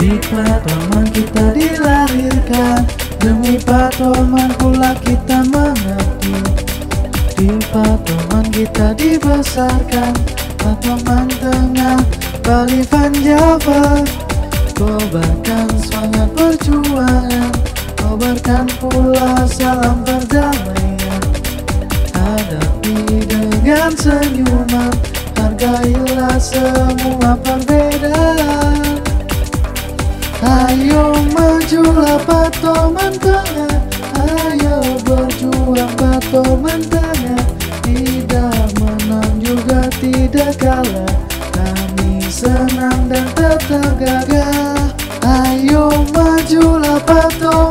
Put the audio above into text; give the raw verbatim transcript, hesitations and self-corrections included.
Di Patoman kita dilahirkan, demi Patoman pula kita mengabdi. Di Patoman kita dibesarkan, Patoman Tengah, Bali, Van Java. Kobarkan semangat perjuangan, kobarkan pula salam perdamaian. Hadapi dengan senyuman, hargailah semua perbedaan. Ayo majulah Patoman Tengah, ayo berjuang Patoman Tengah. Tidak menang juga tidak kalah, kami senang dan tetap gagah. Ayo majulah Patoman